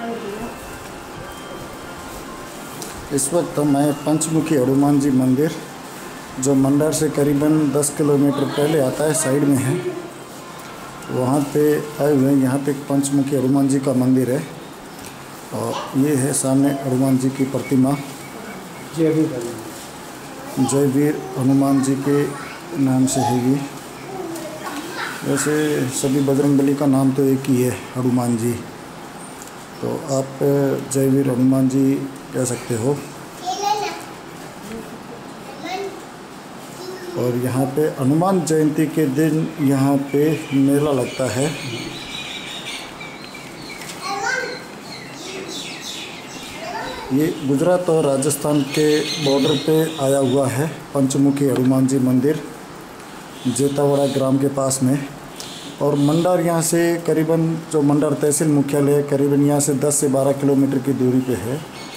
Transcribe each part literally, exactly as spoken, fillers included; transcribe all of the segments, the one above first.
इस वक्त मैं पंचमुखी हनुमान जी मंदिर, जो मंडार से करीबन दस किलोमीटर पहले आता है, साइड में है, वहाँ पे आए हुए हैं। यहाँ पे एक पंचमुखी हनुमान जी का मंदिर है और ये है सामने हनुमान जी की प्रतिमा। जय वीर जय वीर हनुमान जी के नाम से है ये। वैसे सभी बजरंगबली का नाम तो एक ही है, हनुमान जी, तो आप जय वीर हनुमान जी कह सकते हो। और यहाँ पे हनुमान जयंती के दिन यहाँ पे मेला लगता है। ये गुजरात और राजस्थान के बॉर्डर पे आया हुआ है पंचमुखी हनुमान जी मंदिर, जेतावाड़ा ग्राम के पास में। और मंडार यहाँ से करीबन, जो मंडार तहसील मुख्यालय है, करीबन यहाँ से दस से बारह किलोमीटर की दूरी पे है।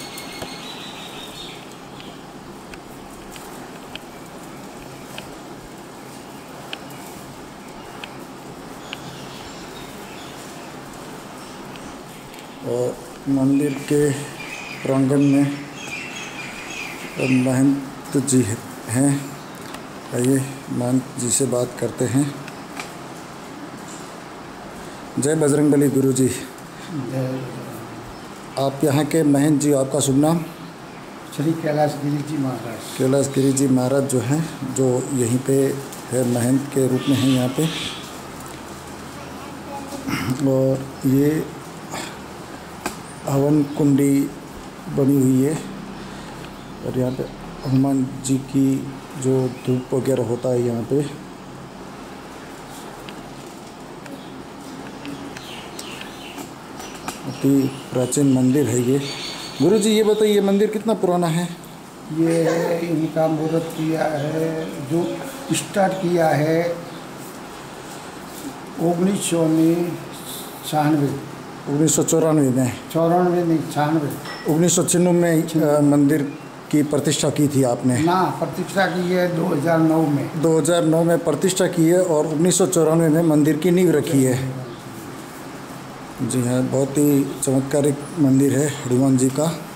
और मंदिर के प्रांगण में महंत जी हैं। आइए महंत जी से बात करते हैं। जय बजरंगबली गुरु जी। आप यहाँ के महंत जी, आपका शुभ नाम? श्री कैलाश गिरी जी महाराज। कैलाश गिरी जी महाराज जो हैं, जो यहीं पे है, महंत के रूप में हैं यहाँ पे। और ये हवन कुंडी बनी हुई है और यहाँ पे हनुमान जी की जो धूप वगैरह होता है यहाँ पे। अति प्राचीन मंदिर है ये। गुरु जी ये बताइए, ये मंदिर कितना पुराना है? ये इनका मुहूर्त किया है, जो स्टार्ट किया है उन्नीस सौ छियानवे उन्नीस सौ चौरानवे में चौरानवे नहीं छियानवे उन्नीस सौ छियानवे में मंदिर की प्रतिष्ठा की थी आपने? ना, प्रतिष्ठा की है दो हज़ार नौ में दो हज़ार नौ में प्रतिष्ठा की है और उन्नीस सौ चौरानवे में मंदिर की नींव रखी है। जी हाँ, बहुत ही चमत्कारिक मंदिर है हनुमान जी का।